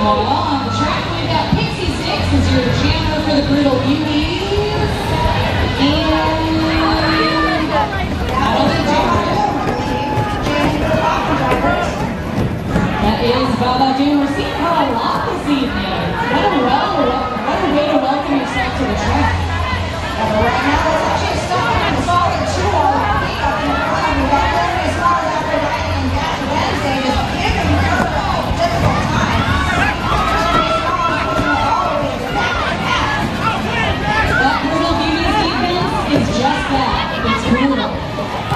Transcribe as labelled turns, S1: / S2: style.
S1: Meanwhile, on the track, we've got Pixie Six as your jammer for the Brutal Beauties. And that is Baba Doom. We're seeing her a lot this evening. What a way to welcome yourself to the track.
S2: Right now, there's actually a solid 2 on the peak up in the front. We've got Liberty Smalls after riding in Dash Wednesday, just giving her a difficult time. Liberty Smalls pushing her all the way to back to back.
S1: That Brutal Beauties defense is just that. It's brutal.